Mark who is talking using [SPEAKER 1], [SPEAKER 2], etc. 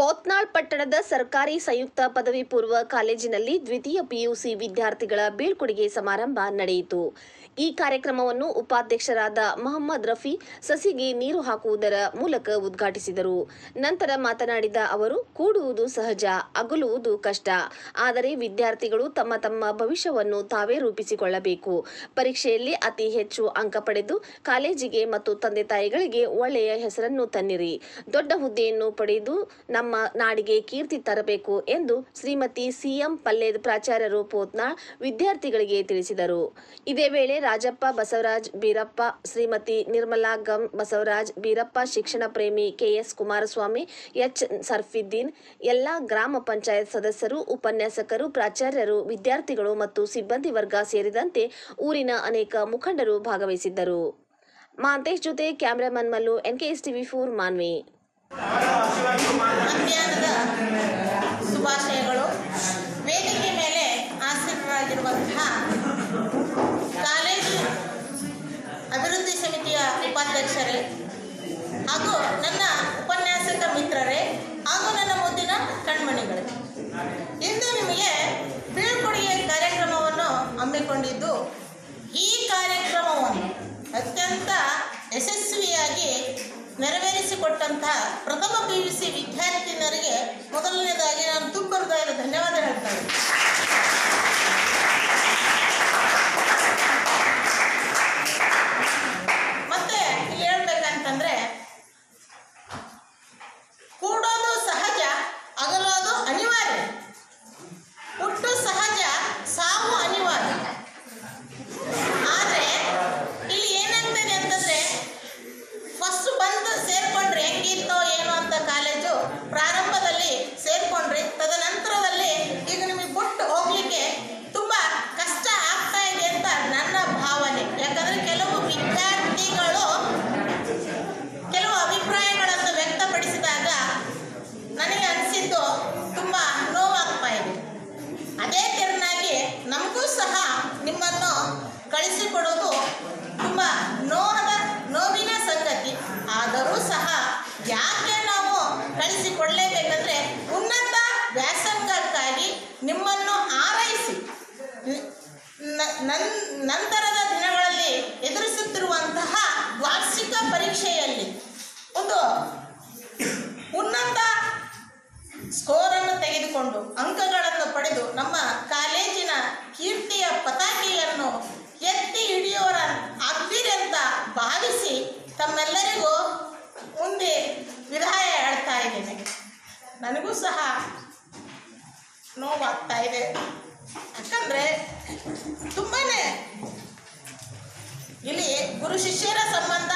[SPEAKER 1] ಪೋತ್ನಾಳ್ ಪಟ್ಟಣದ ಸರ್ಕಾರಿ ಸಂಯುಕ್ತ ಪದವಿ ಪೂರ್ವ ಕಾಲೇಜಿನಲ್ಲಿ ದ್ವಿತೀಯ ಪಿಯುಸಿ ವಿದ್ಯಾರ್ಥಿಗಳ ಬೀಳ್ಕೊಡುಗೆ ಸಮಾರಂಭ ನಡೆಯಿತು. ಈ ಕಾರ್ಯಕ್ರಮವನ್ನು ಉಪಾಧ್ಯಕ್ಷರಾದ ಮೊಹಮ್ಮದ್ ರಫಿ ಸಸಿಗೆ ನೀರು ಹಾಕುವುದರ ಮೂಲಕ ಉದ್ಘಾಟಿಸಿದರು. ನಂತರ ಮಾತನಾಡಿದ ಅವರು, ಕೂಡುವುದು ಸಹಜ, ಅಗಲುವುದು ಕಷ್ಟ. ಆದರೆ ವಿದ್ಯಾರ್ಥಿಗಳು ತಮ್ಮ ತಮ್ಮ ಭವಿಷ್ಯವನ್ನು ತಾವೇ ರೂಪಿಸಿಕೊಳ್ಳಬೇಕು. ಪರೀಕ್ಷೆಯಲ್ಲಿ ಅತಿ ಹೆಚ್ಚು ಅಂಕ ಪಡೆದು ಕಾಲೇಜಿಗೆ ಮತ್ತು ತಂದೆ ತಾಯಿಗಳಿಗೆ ಒಳ್ಳೆಯ ಹೆಸರನ್ನು ತನ್ನಿರಿ. ದೊಡ್ಡ ಹುದ್ದೆಯನ್ನು ಪಡೆದು ನಮ್ಮ ನಾಡಿಗೆ ಕೀರ್ತಿ ತರಬೇಕು ಎಂದು ಶ್ರೀಮತಿ ಸಿಎಂ ಪಲ್ಲೇದ್ ಪ್ರಾಚಾರ್ಯರು ಪೋತ್ನಾಳ್ ವಿದ್ಯಾರ್ಥಿಗಳಿಗೆ ತಿಳಿಸಿದರು. ಇದೇ ವೇಳೆ ರಾಜಪ್ಪ ಬಸವರಾಜ್ ಬೀರಪ್ಪ, ಶ್ರೀಮತಿ ನಿರ್ಮಲಾ ಗಂ ಬಸವರಾಜ್ ಬೀರಪ್ಪ, ಶಿಕ್ಷಣ ಪ್ರೇಮಿ ಕೆಎಸ್ ಕುಮಾರಸ್ವಾಮಿ, ಎಚ್ ಸರ್ಫಿದ್ದೀನ್, ಎಲ್ಲಾ ಗ್ರಾಮ ಪಂಚಾಯತ್ ಸದಸ್ಯರು, ಉಪನ್ಯಾಸಕರು, ಪ್ರಾಚಾರ್ಯರು, ವಿದ್ಯಾರ್ಥಿಗಳು ಮತ್ತು ಸಿಬ್ಬಂದಿ ವರ್ಗ ಸೇರಿದಂತೆ ಊರಿನ ಅನೇಕ ಮುಖಂಡರು ಭಾಗವಹಿಸಿದ್ದರು. ಮಾಂತೇಶ್ ಜೊತೆ ಕ್ಯಾಮರಾಮನ್ ಮಲ್ಲು, NKSTV4 ಮಾನ್ವಿ.
[SPEAKER 2] ಮಧ್ಯಾಹ್ನದ ಶುಭಾಶಯಗಳು. ವೇದಿಕೆ ಮೇಲೆ ಆಸೀನರಾಗಿರುವಂತಹ ಕಾಲೇಜು ಅಭಿವೃದ್ಧಿ ಸಮಿತಿಯ ಉಪಾಧ್ಯಕ್ಷರೇ ಹಾಗೂ ನನ್ನ ಉಪನ್ಯಾಸಕ ಮಿತ್ರರೇ ಹಾಗೂ ನನ್ನ ಮುದ್ದಿನ ಕಣ್ಮಣಿಗಳೇ, ಇಂದು ನಿಮಗೆ ಬೀಳ್ಕೊಡುಗೆ ಕಾರ್ಯಕ್ರಮವನ್ನು ಹಮ್ಮಿಕೊಂಡಿದ್ದು, ಈ ಕಾರ್ಯಕ್ರಮವನ್ನು ಅತ್ಯಂತ ಯಶಸ್ವಿಯಾಗಿ ನೆರವೇರಿಸಿಕೊಟ್ಟಂತಹ ಪ್ರಥಮ PUC ವಿದ್ಯಾರ್ಥಿನಿಯರಿಗೆ ಮೊದಲನೇದಾಗಿ ನಾನು ತುಂಬ ಹೃದಯದ ಧನ್ಯವಾದ ಹೇಳ್ತೇನೆ. ಮತ್ತೆ ಇಲ್ಲಿ ಹೇಳ್ಬೇಕಂತಂದ್ರೆ, ಕೂಡೋದು ಸಹಜ, ಅಗಲೋದು ಅನಿವಾರ್ಯ. ಹುಟ್ಟು ಸಹಜ, ಸಾವು ಅನಿವಾರ್ಯ. ಆದರೆ ಇಲ್ಲಿ ಏನಾಗ್ತದೆ ಅಂತಂದ್ರೆ, ಫಸ್ಟ್ ಬಂದು ಸೇರ್ಕೊಂಡ್ರೆ ಹೆಂಗಿತ್ತೋ ಏನೋ ಅಂತ ಕಾಲೇಜು ಪ್ರಾರಂಭದಲ್ಲಿ ಸೇರ್ಕೊಂಡ್ರಿ, ತದನಂತರದಲ್ಲಿ ಈಗ ನಿಮಗೆ ಬಿಟ್ಟು ಹೋಗ್ಲಿಕ್ಕೆ ತುಂಬ ಕಷ್ಟ ಆಗ್ತಾ ಇದೆ ಅಂತ ನನ್ನ ಭಾವನೆ. ಯಾಕಂದ್ರೆ ಕೆಲವು ವಿದ್ಯಾರ್ಥಿಗಳು ಕೆಲವು ಅಭಿಪ್ರಾಯಗಳನ್ನು ವ್ಯಕ್ತಪಡಿಸಿದಾಗ ನನಗೆ ಅನಿಸಿದ್ದು ತುಂಬ ನೋವಾಗ್ತಾ ಇದೆ. ಅದೇ ತೆರನಾಗಿ ನಮಗೂ ಸಹ ನಿಮ್ಮನ್ನು ಕಳಿಸಿಕೊಡೋದು ತುಂಬ ನೋವಿನ ಸಂಗತಿ. ಆದರೂ ಸಹ ಯಾಕೆ ನಾವು ಕಳಿಸಿಕೊಳ್ಳಲೇಬೇಕಂದ್ರೆ, ಉನ್ನತ ವ್ಯಾಸಂಗಕ್ಕಾಗಿ ನಿಮ್ಮನ್ನು ಆರೈಸಿ ನಂತರದ ದಿನಗಳಲ್ಲಿ ಎದುರಿಸುತ್ತಿರುವಂತಹ ವಾರ್ಷಿಕ ಪರೀಕ್ಷೆಯಲ್ಲಿ ಒಂದು ಉನ್ನತ ಸ್ಕೋರನ್ನು ತೆಗೆದುಕೊಂಡು ಅಂಕಗಳನ್ನು ಪಡೆದು ನಮ್ಮ ಕಾಲೇಜಿನ ಕೀರ್ತಿಯ ಪತಾಕೆಯನ್ನು ಎತ್ತಿ ಹಿಡಿಯೋರ ಆಗ್ತೀರಿ ಅಂತ ಭಾವಿಸಿ ತಮ್ಮೆಲ್ಲರಿಗೂ ಮುಂದೆ ವಿದಾಯ ಹೇಳ್ತಾ ಇದ್ದೇನೆ. ನನಗೂ ಸಹ ನೋವಾಗ್ತಾ ಇದೆ. ಯಾಕಂದರೆ ತುಂಬಾ ಇಲ್ಲಿ ಗುರು ಶಿಷ್ಯರ ಸಂಬಂಧ